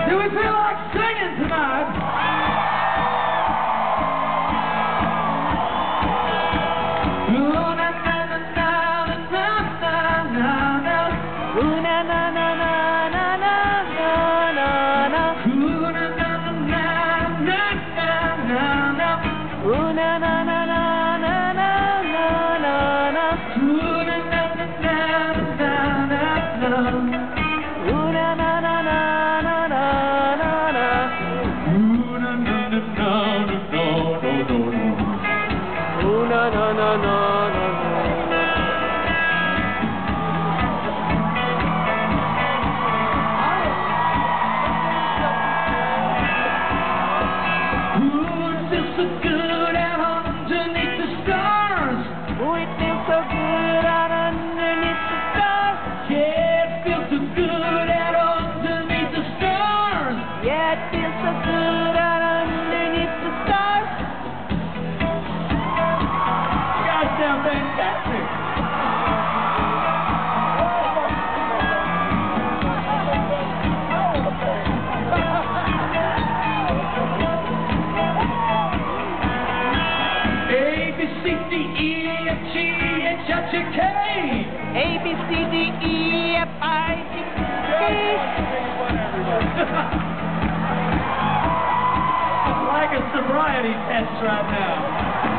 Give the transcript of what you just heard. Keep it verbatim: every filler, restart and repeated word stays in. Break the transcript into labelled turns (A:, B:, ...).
A: Do we feel like singing tonight? Ooh, na na na na na na na na. Ooh, na na na na na na na na na. Ooh, na na na na na na na. Ooh, na na na na na na na na na. Ooh, na na na na na na na. Ooh, na na na na na na na na. Ooh, na na na na na no no no no. Ooh, na na na na na na. Ooh, it feels so good out underneath the stars. Ooh, it feels so good out underneath the stars. Yeah, it feels so good out underneath the stars. Yeah, it feels so good out underneath the stars. You guys sound fantastic. A, B, C, D, E, F, G, H, I, J, K. A, B, C, D, E, F, I, J, K. It's like a sobriety test right now.